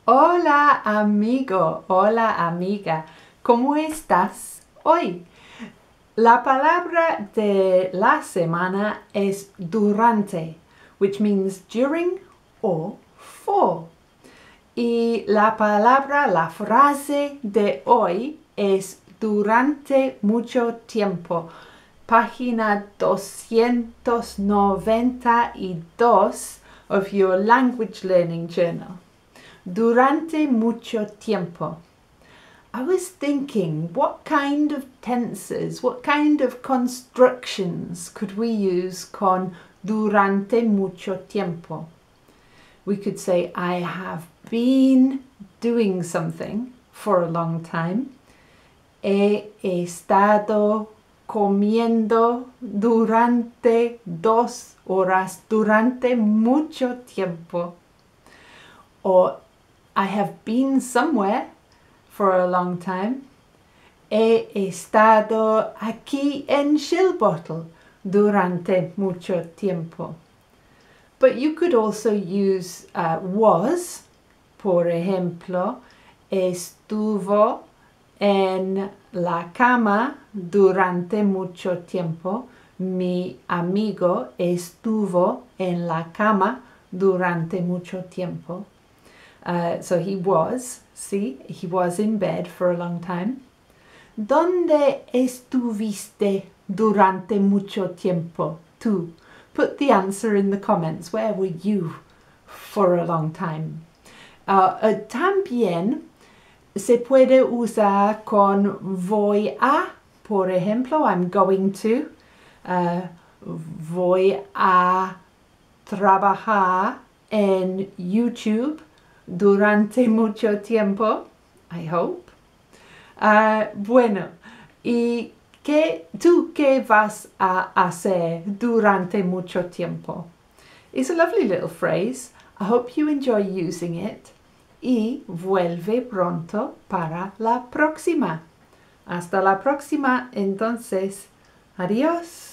Hola amigo, hola amiga, ¿cómo estás hoy? La palabra de la semana es durante, which means during or for. Y la palabra, la frase de hoy es durante mucho tiempo. Página 292 of your language learning journal. Durante mucho tiempo. I was thinking, what kind of tenses, what kind of constructions could we use con durante mucho tiempo? We could say, I have been doing something for a long time. He estado comiendo durante 2 horas, durante mucho tiempo. Or I have been somewhere for a long time. He estado aquí en Shilbottle durante mucho tiempo. But you could also use was. Por ejemplo, estuvo en la cama durante mucho tiempo. Mi amigo estuvo en la cama durante mucho tiempo. So he was, see, he was in bed for a long time. ¿Dónde estuviste durante mucho tiempo? Tú. Put the answer in the comments. Where were you for a long time? También se puede usar con voy a. Por ejemplo, I'm going to. Voy a trabajar en YouTube durante mucho tiempo, I hope. Bueno, ¿y tú qué vas a hacer durante mucho tiempo? It's a lovely little phrase. I hope you enjoy using it. Y vuelve pronto para la próxima. Hasta la próxima, entonces. Adiós.